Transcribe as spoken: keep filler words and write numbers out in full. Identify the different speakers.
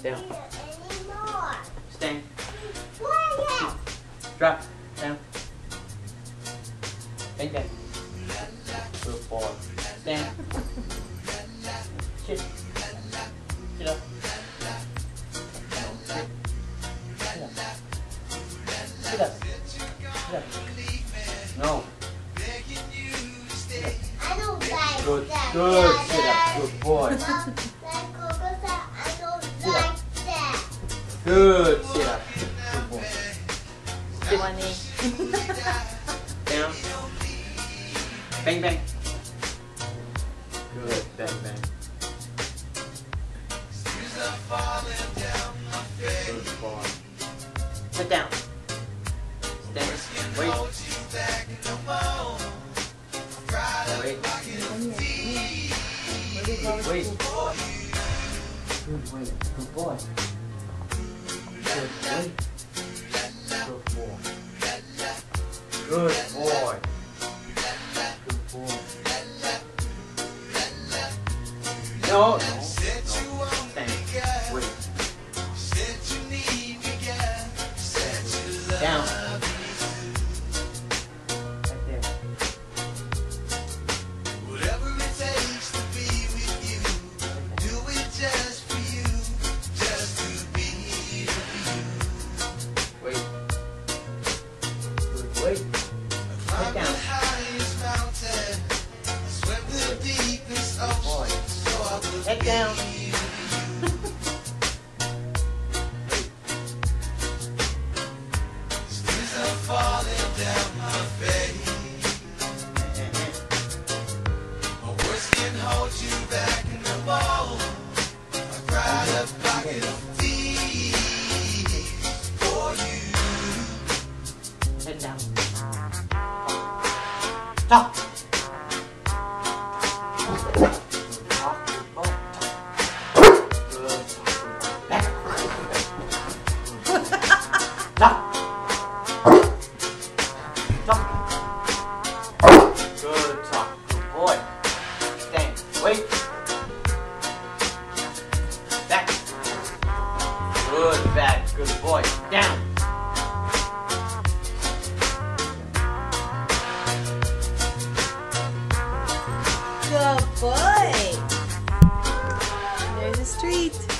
Speaker 1: Down.
Speaker 2: Anymore.
Speaker 1: Stand.
Speaker 2: What?
Speaker 1: Drop. Down. Bang bang. Good boy. Stand. Sit. Sit up. Sit. Sit up. Sit up. Sit up. No. Sit up.
Speaker 2: I don't like
Speaker 1: Good.
Speaker 2: that.
Speaker 1: Good.
Speaker 2: Yeah,
Speaker 1: Sit up. Good boy.
Speaker 2: Like Coco said, I don't
Speaker 1: Sit up.
Speaker 2: like that.
Speaker 1: Good. Sit up. Good boy. Sit.
Speaker 3: Funny.
Speaker 1: Down. Bang bang. Good. Bang bang. Good boy. Sit down. Stand. Wait. Wait. Wait. Wait. Good wait. Good boy. Good wait. Good boy. Good boy. Good boy. No, no, no. Stand. Wait. Down. Right there.
Speaker 4: Whatever it takes to be with you, do it just for you, just to be with you.
Speaker 1: Wait. Good wait. Sit down.
Speaker 4: The highest mountain, swim the deepest
Speaker 1: Boy.
Speaker 4: ocean, so I will
Speaker 1: Head
Speaker 4: be
Speaker 1: down.
Speaker 4: with you. Tears are falling down my face. My words can hold you back in the bowl. I cried a pocket of tears for you.
Speaker 1: Head down. Stop. Stop. Stop. Good talk. Good boy. Stand. Wait. Back. Good back. Good boy. Down.
Speaker 3: Good boy. There's a street.